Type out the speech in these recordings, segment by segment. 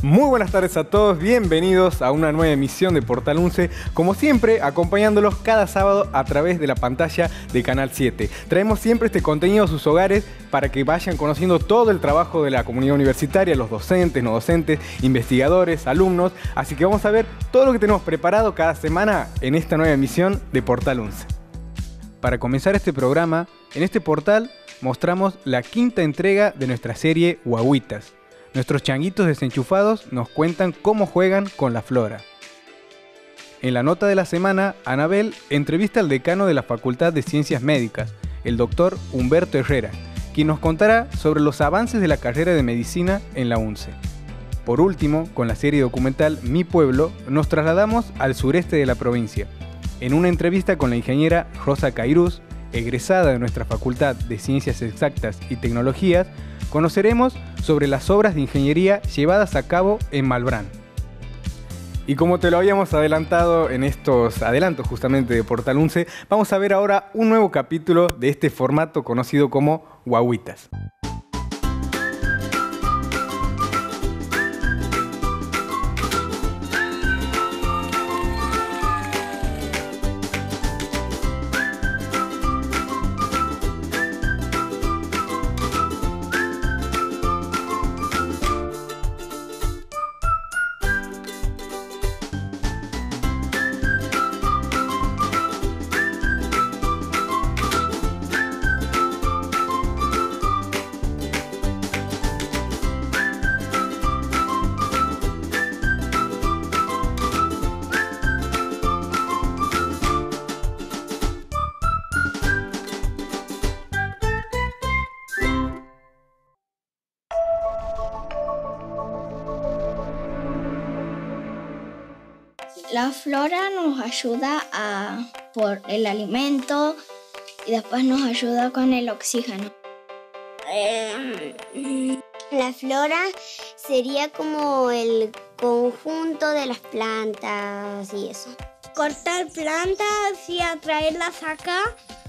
Muy buenas tardes a todos, bienvenidos a una nueva emisión de Portal 11, como siempre acompañándolos cada sábado a través de la pantalla de Canal 7. Traemos siempre este contenido a sus hogares para que vayan conociendo todo el trabajo de la comunidad universitaria, los docentes, no docentes, investigadores, alumnos, así que vamos a ver todo lo que tenemos preparado cada semana en esta nueva emisión de Portal 11. Para comenzar este programa, en este portal mostramos la quinta entrega de nuestra serie Guaguitas. Nuestros changuitos desenchufados nos cuentan cómo juegan con la flora. En la nota de la semana, Anabel entrevista al decano de la Facultad de Ciencias Médicas, el doctor Humberto Herrera, quien nos contará sobre los avances de la carrera de medicina en la UNCE. Por último, con la serie documental Mi Pueblo, nos trasladamos al sureste de la provincia. En una entrevista con la ingeniera Rosa Cairuz, egresada de nuestra Facultad de Ciencias Exactas y Tecnologías, conoceremos sobre las obras de ingeniería llevadas a cabo en Malbrán. Y como te lo habíamos adelantado en estos adelantos justamente de Portal 11, vamos a ver ahora un nuevo capítulo de este formato conocido como Guaguitas. La flora nos ayuda por el alimento y después nos ayuda con el oxígeno. La flora sería como el conjunto de las plantas y eso. Cortar plantas y atraerlas acá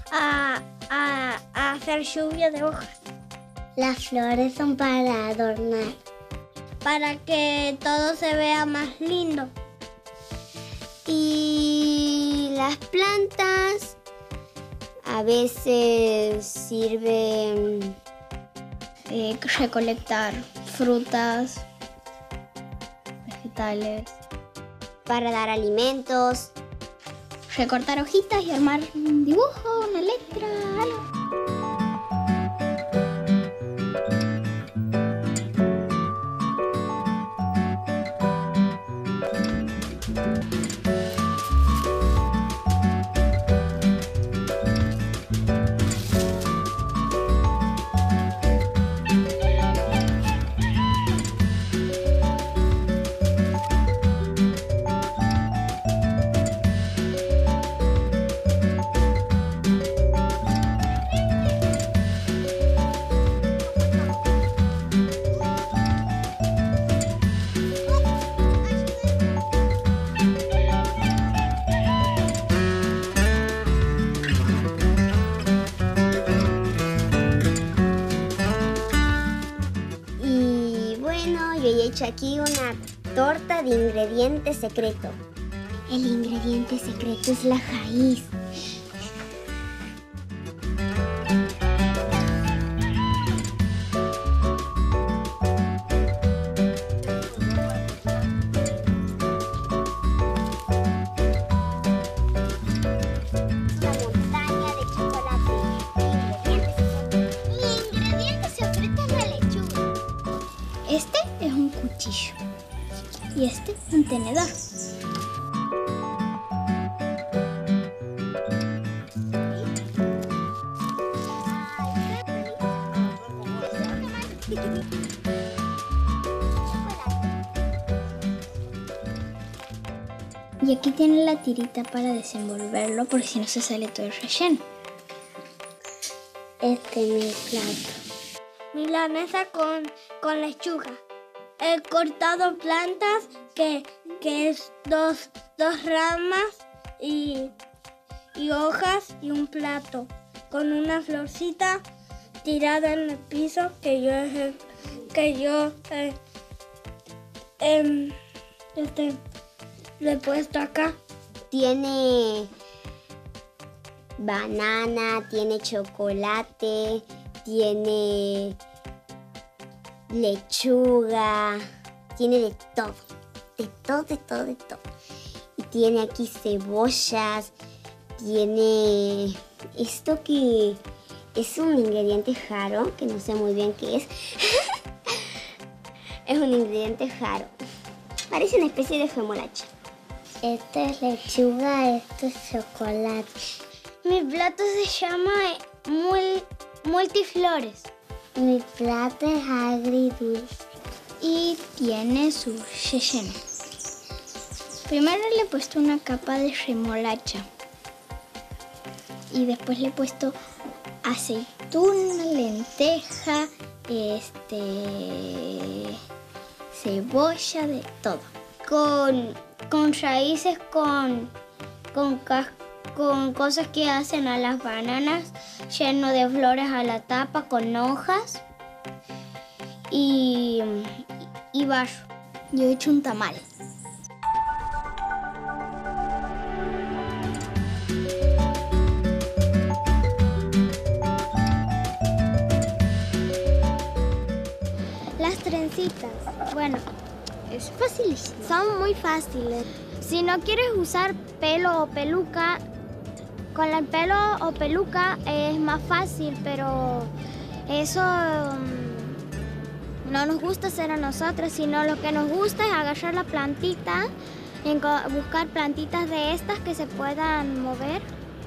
a hacer lluvia de hojas. Las flores son para adornar. Para que todo se vea más lindo. Y las plantas a veces sirven recolectar frutas, vegetales, para dar alimentos, recortar hojitas y armar un dibujo, una letra, algo. He hecho aquí una torta de ingrediente secreto. El ingrediente secreto es la raíz. Una montaña de chocolate. El ingrediente secreto es la lechuga. Este es un cuchillo y este un tenedor. Y aquí tiene la tirita para desenvolverlo por si no se sale todo el relleno. Este es mi plato. Milanesa con lechuga. He cortado plantas que es dos ramas y hojas y un plato con una florcita tirada en el piso que yo Lo he puesto acá. Tiene banana, tiene chocolate, tiene lechuga, tiene de todo. Y tiene aquí cebollas, tiene esto que es un ingrediente raro, que no sé muy bien qué es. Es un ingrediente raro. Parece una especie de remolacha. Esta es lechuga, esto es chocolate. Mi plato se llama multiflores. Mi plato es agridulce. Y tiene su relleno. Primero le he puesto una capa de remolacha. Y después le he puesto aceituna, lenteja, cebolla, de todo. Con raíces, con cosas que hacen a las bananas, lleno de flores a la tapa, con hojas y barro. Yo he hecho un tamal. Las trencitas, bueno, es facilísimo. Son muy fáciles. Si no quieres usar pelo o peluca, con el pelo o peluca es más fácil, pero eso no nos gusta hacer a nosotros, sino lo que nos gusta es agarrar la plantita, buscar plantitas de estas que se puedan mover.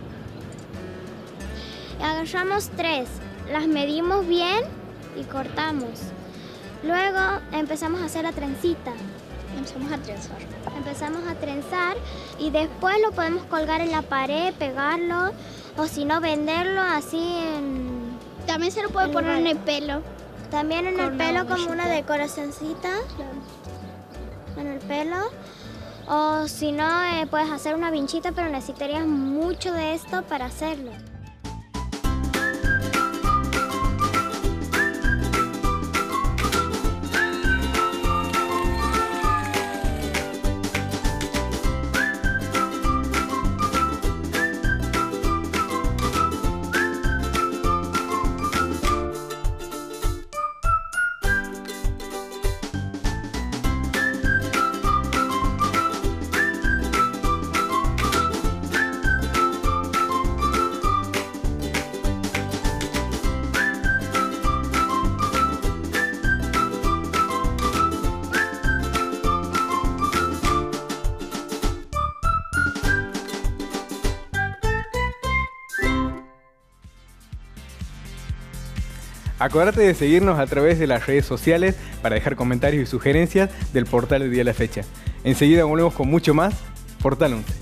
Agarramos 3, las medimos bien y cortamos. Luego empezamos a hacer la trencita. Empezamos a trenzar y después lo podemos colgar en la pared, pegarlo, o si no, venderlo así en... También se lo puede poner en el pelo. También en el pelo como una decoracioncita. En el pelo. O si no, puedes hacer una vinchita, pero necesitarías mucho de esto para hacerlo. Acordate de seguirnos a través de las redes sociales para dejar comentarios y sugerencias del portal de Día a la Fecha. Enseguida volvemos con mucho más Portal 11.